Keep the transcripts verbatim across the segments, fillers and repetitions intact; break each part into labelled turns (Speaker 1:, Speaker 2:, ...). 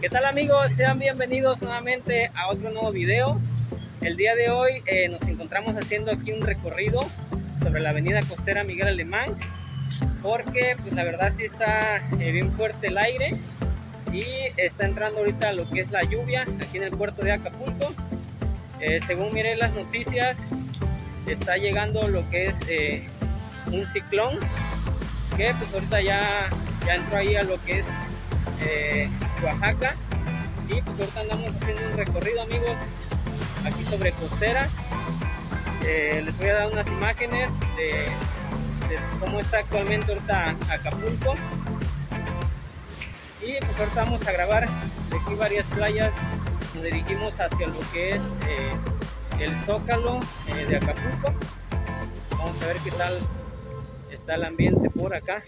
Speaker 1: ¿Qué tal amigos? Sean bienvenidos nuevamente a otro nuevo video. El día de hoy eh, nos encontramos haciendo aquí un recorrido sobre la avenida costera Miguel Alemán, porque pues la verdad sí está eh, bien fuerte el aire y está entrando ahorita lo que es la lluvia aquí en el puerto de Acapulco. Eh, según miré las noticias, está llegando lo que es eh, un ciclón que pues ahorita ya, ya entró ahí a lo que es eh, Oaxaca, y pues ahorita andamos haciendo un recorrido amigos aquí sobre costera. Eh, les voy a dar unas imágenes de, de cómo está actualmente ahorita Acapulco, y pues ahorita vamos a grabar de aquí varias playas. Nos dirigimos hacia lo que es eh, el Zócalo eh, de Acapulco. Vamos a ver qué tal está el ambiente por acá.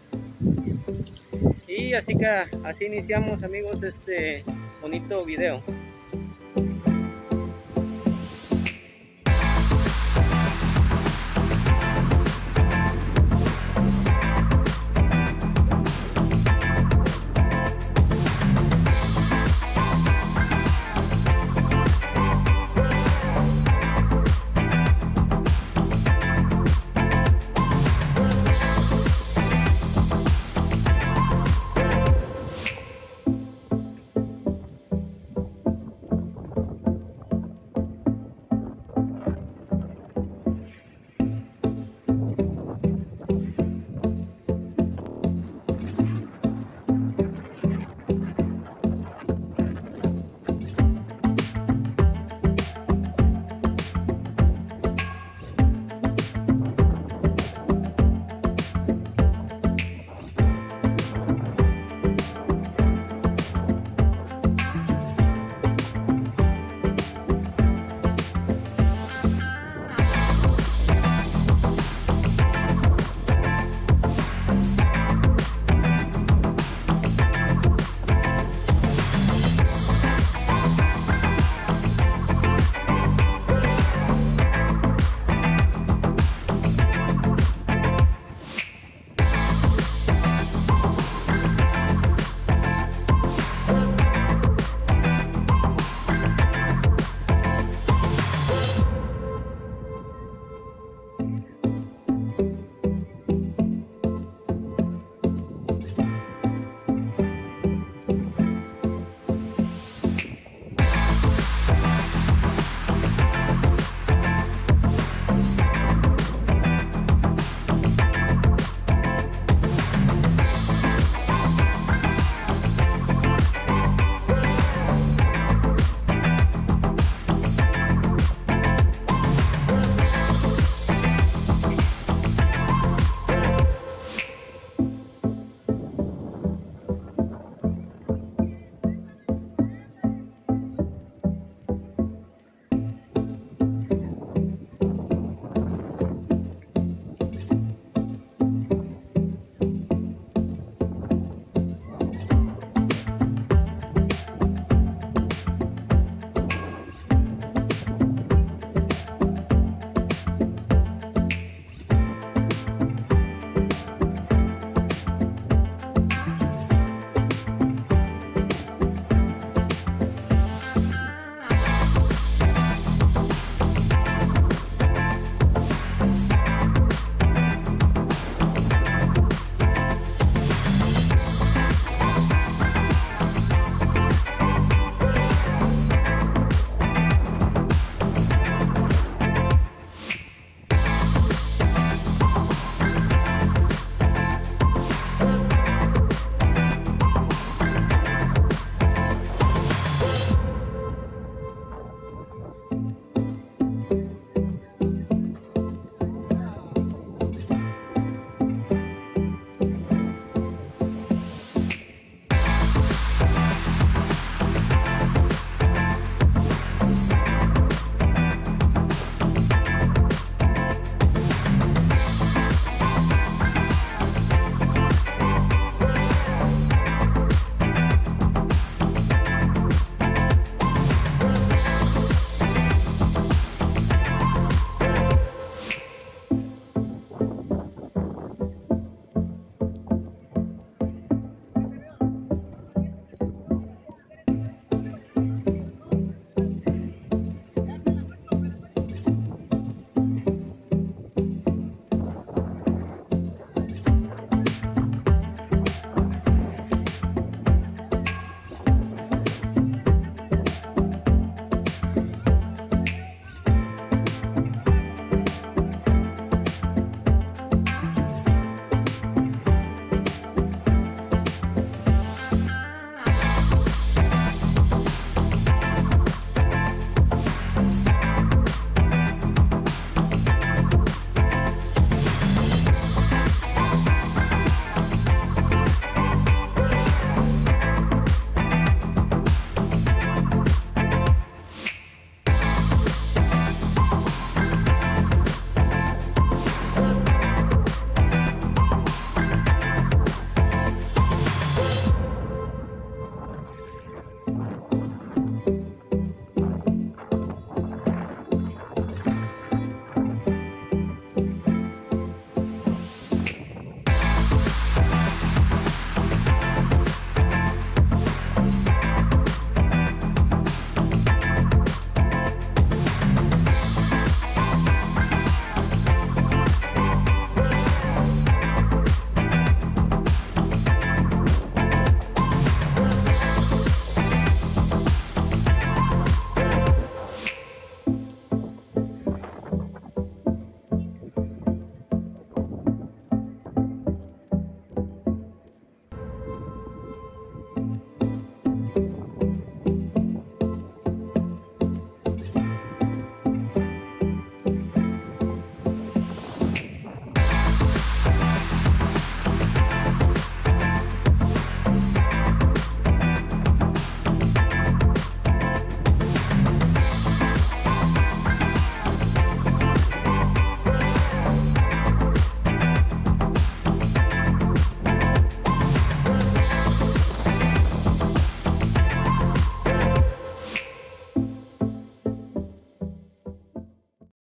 Speaker 1: Y así que así iniciamos amigos este bonito video.